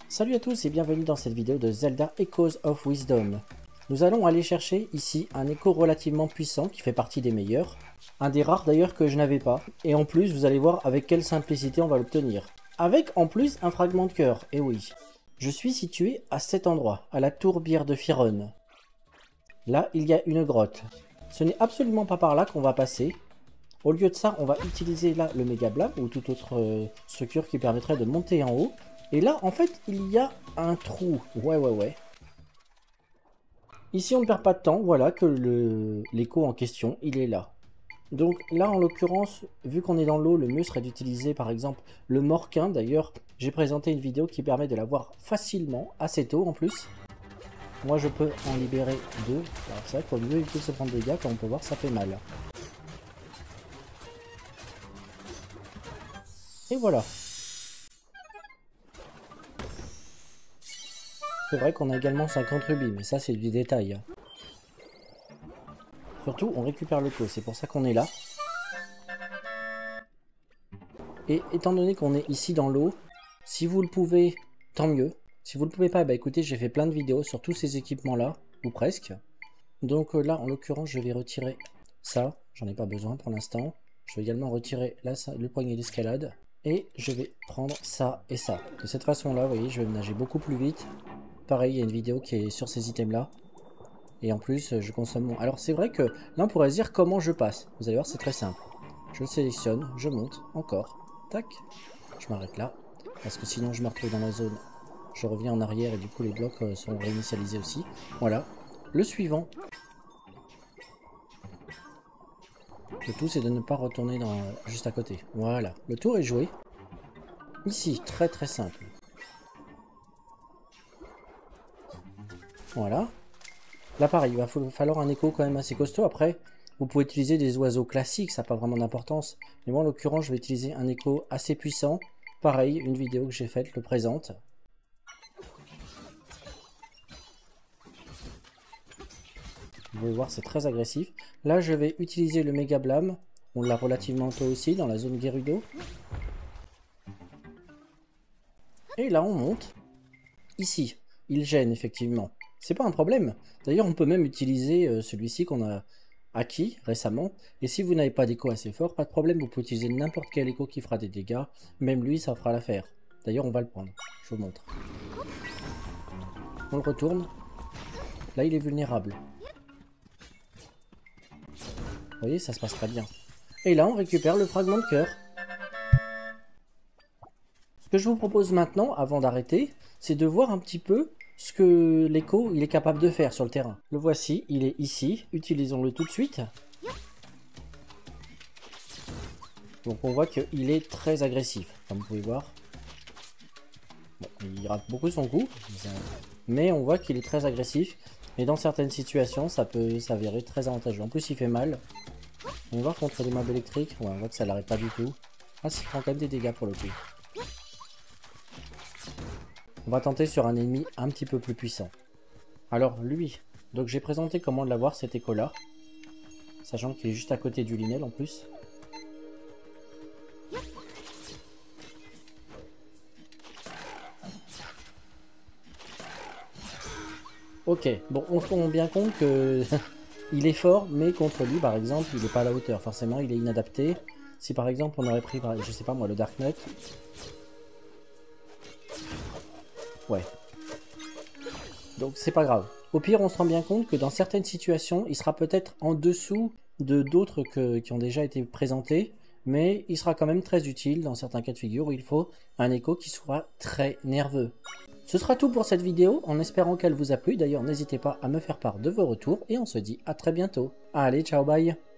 Salut à tous et bienvenue dans cette vidéo de Zelda Echoes of Wisdom. Nous allons aller chercher ici un écho relativement puissant qui fait partie des meilleurs. Un des rares d'ailleurs que je n'avais pas. Et en plus vous allez voir avec quelle simplicité on va l'obtenir. Avec en plus un fragment de cœur, et oui. Je suis situé à cet endroit, à la tourbière de Firon. Là il y a une grotte. Ce n'est absolument pas par là qu'on va passer. Au lieu de ça on va utiliser là le Mega Blab ou toute autre structure qui permettrait de monter en haut. Et là, en fait, il y a un trou. Ouais. Ici, on ne perd pas de temps. Voilà que l'écho en question, il est là. Donc là, en l'occurrence, vu qu'on est dans l'eau, le mieux serait d'utiliser, par exemple, le Morquin. D'ailleurs, j'ai présenté une vidéo qui permet de l'avoir facilement, assez tôt en plus. Moi, je peux en libérer deux. Alors, c'est vrai qu'il faut mieux éviter de se prendre des dégâts. Comme on peut voir, ça fait mal. Et voilà. C'est vrai qu'on a également 50 rubis, mais ça c'est du détail. Surtout, on récupère le pot, c'est pour ça qu'on est là. Et étant donné qu'on est ici dans l'eau, si vous le pouvez, tant mieux. Si vous le pouvez pas, bah écoutez, j'ai fait plein de vidéos sur tous ces équipements-là, ou presque. Donc là, en l'occurrence, je vais retirer ça, j'en ai pas besoin pour l'instant. Je vais également retirer là, le poignet d'escalade. Et je vais prendre ça et ça. De cette façon-là, vous voyez, je vais nager beaucoup plus vite. Pareil, il y a une vidéo qui est sur ces items là. Et en plus, je consomme mon... Alors c'est vrai que là on pourrait se dire comment je passe. Vous allez voir, c'est très simple. Je le sélectionne, je monte, encore. Tac. Je m'arrête là. Parce que sinon je me retrouve dans la zone. Je reviens en arrière et du coup les blocs sont réinitialisés aussi. Voilà. Le suivant. Le tout c'est de ne pas retourner juste à côté. Voilà. Le tour est joué. Ici, très simple. Voilà. Là pareil, il va falloir un écho quand même assez costaud. Après, vous pouvez utiliser des oiseaux classiques, ça n'a pas vraiment d'importance. Mais moi en l'occurrence, je vais utiliser un écho assez puissant. Pareil, une vidéo que j'ai faite le présente. Vous pouvez voir, c'est très agressif. Là, je vais utiliser le Mega Blâme. On l'a relativement tôt aussi, dans la zone Gerudo. Et là, on monte. Ici, il gêne effectivement. C'est pas un problème. D'ailleurs, on peut même utiliser celui-ci qu'on a acquis récemment. Et si vous n'avez pas d'écho assez fort, pas de problème, vous pouvez utiliser n'importe quel écho qui fera des dégâts. Même lui, ça fera l'affaire. D'ailleurs, on va le prendre. Je vous montre. On le retourne. Là, il est vulnérable. Vous voyez, ça se passe très bien. Et là, on récupère le fragment de cœur. Ce que je vous propose maintenant, avant d'arrêter, c'est de voir un petit peu ce que l'écho il est capable de faire sur le terrain. Le voici, il est ici, utilisons-le tout de suite. Donc on voit qu'il est très agressif, comme vous pouvez voir. Bon, il rate beaucoup son coup, mais on voit qu'il est très agressif. Et dans certaines situations, ça peut s'avérer très avantageux. En plus, il fait mal. On va voir contre les mobs électriques, ouais, on voit que ça l'arrête pas du tout. Ah, ça prend quand même des dégâts pour le coup. On va tenter sur un ennemi un petit peu plus puissant. Alors lui, donc j'ai présenté comment l'avoir cet écho là. Sachant qu'il est juste à côté du Linel en plus. Ok, bon on se rend bien compte que il est fort, mais contre lui par exemple il n'est pas à la hauteur. Forcément il est inadapté. Si par exemple on aurait pris, je sais pas moi, le Dark Knight. Ouais. Donc c'est pas grave. Au pire, on se rend bien compte que dans certaines situations, il sera peut-être en dessous de d'autres qui ont déjà été présentés, mais il sera quand même très utile dans certains cas de figure où il faut un écho qui soit très nerveux. Ce sera tout pour cette vidéo, en espérant qu'elle vous a plu. D'ailleurs, n'hésitez pas à me faire part de vos retours et on se dit à très bientôt. Allez, ciao, bye!